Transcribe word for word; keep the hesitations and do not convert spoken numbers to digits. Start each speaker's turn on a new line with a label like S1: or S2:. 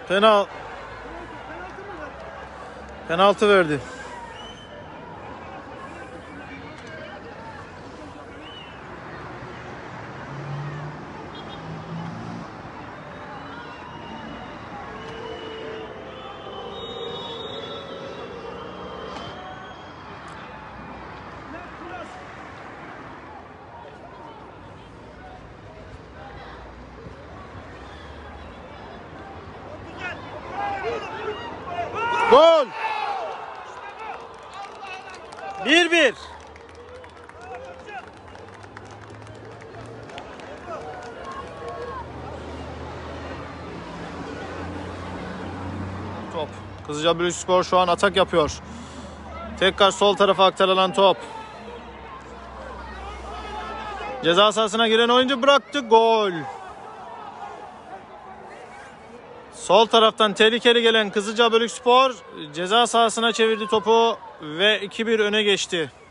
S1: Penal. Penaltı verdi. Gol. bir bir. Top. Kızılcahamamspor şu an atak yapıyor. Tekrar sol tarafa aktarılan top. Ceza sahasına giren oyuncu bıraktı. Gol. Sol taraftan tehlikeli gelen Kızılcahamamspor ceza sahasına çevirdi topu ve iki bir öne geçti.